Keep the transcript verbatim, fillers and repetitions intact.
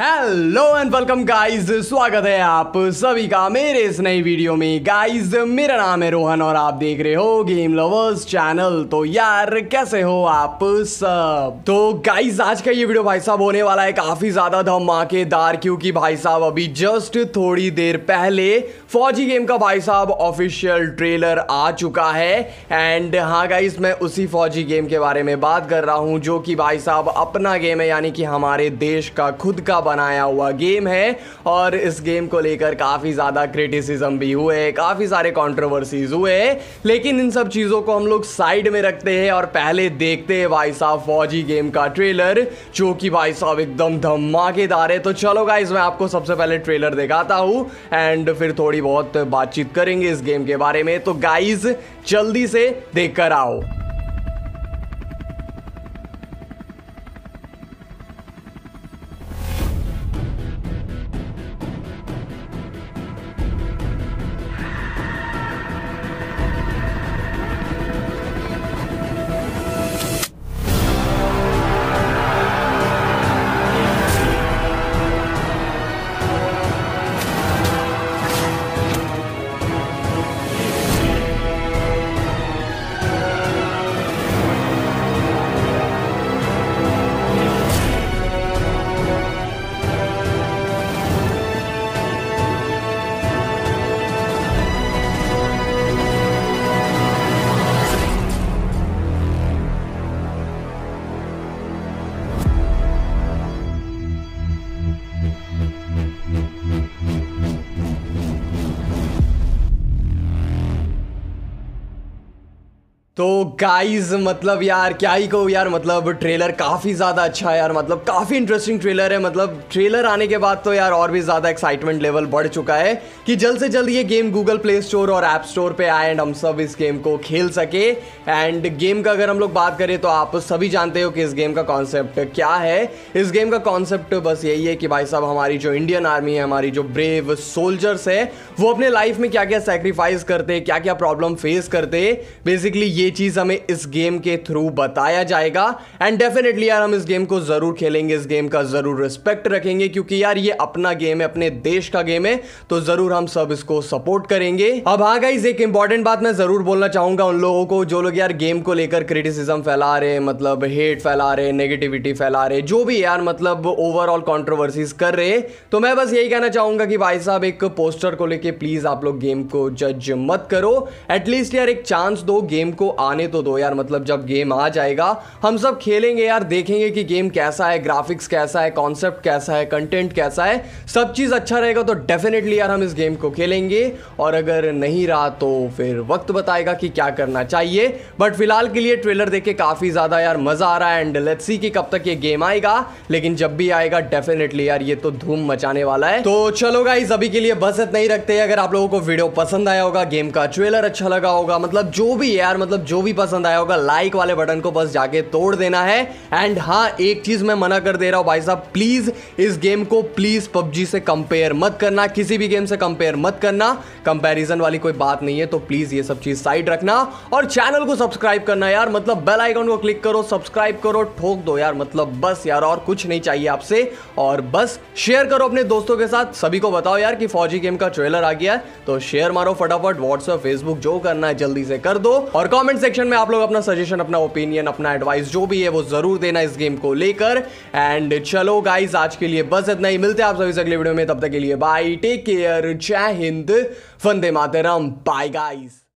Hello and welcome guys, स्वागत है आप सभी का मेरे इस नई वीडियो में। गाइस मेरा नाम है रोहन और आप देख रहे हो गेम लवर्स चैनल। तो यार कैसे हो आप सब। तो गाइस आज का ये वीडियो भाई साहब होने वाला है काफी ज्यादा धमाकेदार, क्योंकि भाई साहब अभी जस्ट थोड़ी देर पहले फौजी गेम का भाई साहब ऑफिशियल ट्रेलर आ चुका है। एंड हाँ गाइस, मैं उसी फौजी गेम के बारे में बात कर रहा हूँ जो कि भाई साहब अपना गेम है, यानी कि हमारे देश का खुद का बनाया हुआ गेम है। और इस गेम को लेकर काफी ज्यादा क्रिटिसिज्म भी हुए, काफी सारे कंट्रोवर्सीज हुए, लेकिन इन सब चीजों को हम लोग साइड में रखते हैं और पहले देखते हैं भाई साहब फौजी गेम का ट्रेलर, जो कि भाई साहब एकदम धमाकेदार है। तो चलो गाइस मैं आपको सबसे पहले ट्रेलर दिखाता हूं एंड फिर थोड़ी बहुत बातचीत करेंगे इस गेम के बारे में। तो गाइस जल्दी से देख कर आओ। तो गाइज मतलब यार क्या ही कहूँ यार, मतलब ट्रेलर काफ़ी ज़्यादा अच्छा है यार, मतलब काफ़ी इंटरेस्टिंग ट्रेलर है। मतलब ट्रेलर आने के बाद तो यार और भी ज़्यादा एक्साइटमेंट लेवल बढ़ चुका है कि जल्द से जल्द ये गेम गूगल प्ले स्टोर और ऐप स्टोर पे आए एंड हम सब इस गेम को खेल सके। एंड गेम का अगर हम लोग बात करें तो आप सभी जानते हो कि इस गेम का कॉन्सेप्ट क्या है। इस गेम का कॉन्सेप्ट बस यही है कि भाई साहब हमारी जो इंडियन आर्मी है, हमारी जो ब्रेव सोल्जर्स है, वो अपने लाइफ में क्या क्या सेक्रीफाइस करते हैं, क्या क्या प्रॉब्लम फेस करते हैं, बेसिकली ये चीज हमें इस गेम के थ्रू बताया जाएगा। एंड डेफिनेटली यार हम इस गेम को जरूर खेलेंगे, इस गेम का जरूर रिस्पेक्ट रखेंगे, क्योंकि यार ये अपना गेम है, अपने देश का गेम है, तो जरूर हम सब इसको सपोर्ट करेंगे। अब हाँ गाइस एक इंपॉर्टेंट बात मैं जरूर बोलना चाहूंगा उन लोगों को जो लोग यार गेम को लेकर क्रिटिसिज्म फैला रहे, मतलब हेट फैला रहे, नेगेटिविटी फैला रहे, जो भी यार मतलब ओवरऑल कंट्रोवर्सीज कर रहे, तो मैं बस यही कहना चाहूंगा कि भाई साहब एक पोस्टर को लेके प्लीज आप लोग गेम को जज मत करो। एटलीस्ट यार एक चांस दो, गेम को आने तो दो यार। मतलब जब गेम आ जाएगा हम सब खेलेंगे यार, देखेंगे कि गेम कैसा है, ग्राफिक्स कैसा है, कॉन्सेप्ट कैसा है, कंटेंट कैसा है, सब चीज अच्छा रहेगा तो डेफिनेटली यार हम इस गेम को खेलेंगे। और अगर नहीं रहा तो फिर वक्त बताएगा कि क्या करना चाहिए। बट फिलहाल के लिए ट्रेलर देख के काफी ज्यादा यार मजा आ रहा है एंड लेट्स सी कि कब तक ये गेम आएगा, लेकिन जब भी आएगा डेफिनेटली यार ये तो धूम मचाने वाला है। तो चलो गाइस अभी के लिए बस इतना ही रखते हैं। अगर आप लोगों को वीडियो पसंद आया होगा, गेम का ट्रेलर अच्छा लगा होगा, मतलब जो भी यार मतलब जो भी पसंद आया होगा, लाइक वाले बटन को बस जाके तोड़ देना है। एंड हाँ एक चीज मैं मना कर दे रहा हूं भाई साहब, प्लीज इस गेम को प्लीज पबजी से कंपेयर मत करना, किसी भी गेम से कंपेयर मत करना, कंपैरिजन वाली कोई बात नहीं है। तो प्लीज ये सब चीज साइड रखना और चैनल को सब्सक्राइब करना यार, मतलब बेल आइकन को क्लिक करो, सब्सक्राइब करो, ठोक दो यार, मतलब बस यार और कुछ नहीं चाहिए आपसे। और बस शेयर करो अपने दोस्तों के साथ, सभी को बताओ यार कि फौजी गेम का ट्रेलर आ गया है, तो शेयर मारो फटाफट, व्हाट्सएप फेसबुक जो करना है जल्दी से कर दो। और कमेंट सेक्शन में आप लोग अपना सजेशन, अपना ओपिनियन, अपना एडवाइस जो भी है वो जरूर देना इस गेम को लेकर। एंड चलो गाइस आज के लिए बस इतना ही, मिलते हैं आप सभी से अगले वीडियो में, तब तक के लिए बाय, टेक केयर, जय हिंद, वंदे मातरम, बाय गाइस।